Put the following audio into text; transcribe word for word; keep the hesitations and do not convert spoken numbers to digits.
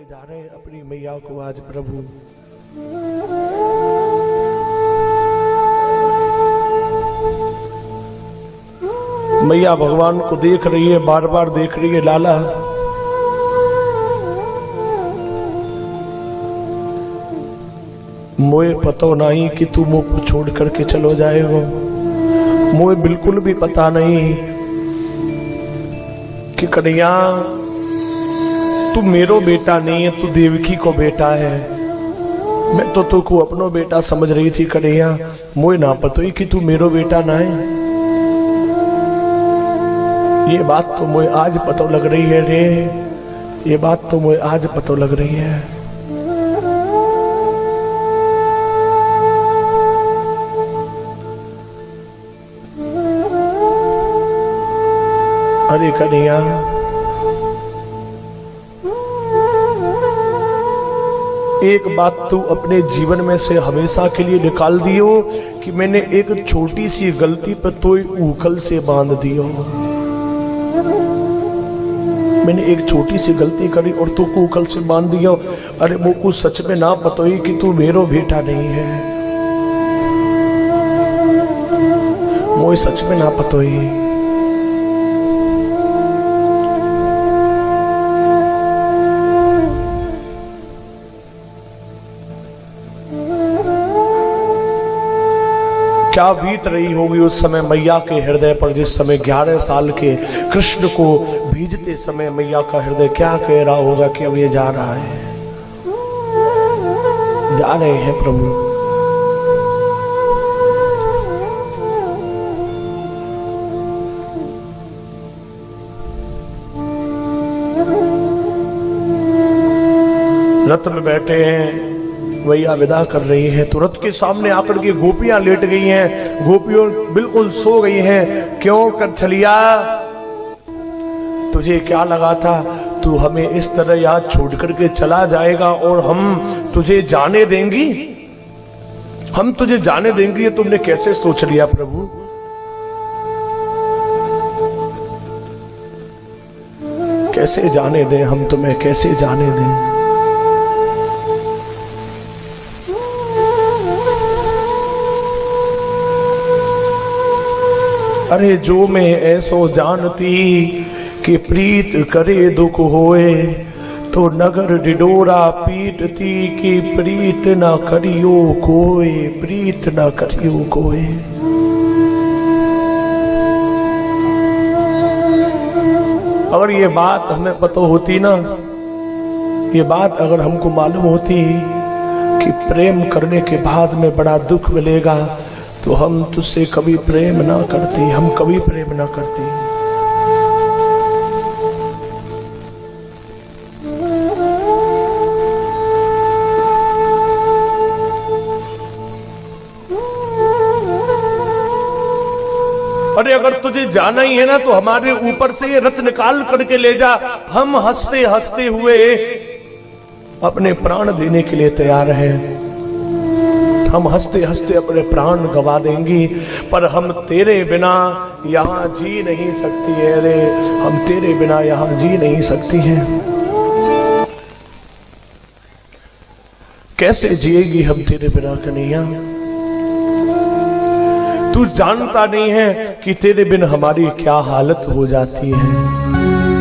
के जा रहे हैं अपनी मैया को आज प्रभु। मैया भगवान को देख रही है, बार बार देख रही है, लाला मोए पतो नहीं कि तू मुझ को छोड़ करके चलो जाएगा। मोए बिल्कुल भी पता नहीं कि कन्हैया तू मेरो बेटा नहीं है, तू देवकी को बेटा है। मैं तो तू को अपनो बेटा समझ रही थी कन्हैया, मोए ना पतो ही कि तू मेरो बेटा ना है। ये बात तो मुझे आज पतो लग रही है रे, ये बात तो मुझे आज पतो लग रही है। अरे कन्हैया एक बात तू अपने जीवन में से हमेशा के लिए निकाल दियो कि मैंने एक छोटी सी गलती पर तो उखल से बांध दियो। मैंने एक छोटी सी गलती करी और तू को उखल से बांध दिया। अरे मुझको सच में ना पता ही कि तू मेरो बेटा नहीं है, मुझे सच में ना पता ही। क्या बीत रही होगी उस समय मैया के हृदय पर, जिस समय ग्यारह साल के कृष्ण को भेजते समय मैया का हृदय क्या कह रहा होगा कि अब ये जा रहा है, जा रहे हैं प्रभु। रथ में बैठे हैं, भैया विदा कर रही है तो रथ के सामने आकर के गोपियां लेट गई हैं, गोपियों बिल्कुल सो गई हैं। क्यों कर छलिया, तुझे क्या लगा था तू हमें इस तरह यहाँ छोड़ करके चला जाएगा और हम तुझे जाने देंगी, हम तुझे जाने देंगे, ये तुमने कैसे सोच लिया प्रभु। कैसे जाने दें हम तुम्हें, कैसे जाने दें। अरे जो मैं ऐसो जानती कि प्रीत करे दुख होए, तो नगर डिडोरा पीटती कि प्रीत ना करियो कोई, प्रीत ना करियो कोई। अगर ये बात हमें पता होती ना, ये बात अगर हमको मालूम होती कि प्रेम करने के बाद में बड़ा दुख मिलेगा, तो हम तुझसे कभी प्रेम ना करती, हम कभी प्रेम ना करती। अरे अगर तुझे जाना ही है ना तो हमारे ऊपर से ये रथ निकाल करके ले जा, हम हंसते हंसते हुए अपने प्राण देने के लिए तैयार हैं। हम हंसते हंसते अपने प्राण गवा देंगी, पर हम तेरे बिना यहाँ जी नहीं सकती है रे, हम तेरे बिना यहाँ जी नहीं सकती हैं। कैसे जिएगी हम तेरे बिना कन्हैया। तू जानता नहीं है कि तेरे बिन हमारी क्या हालत हो जाती है।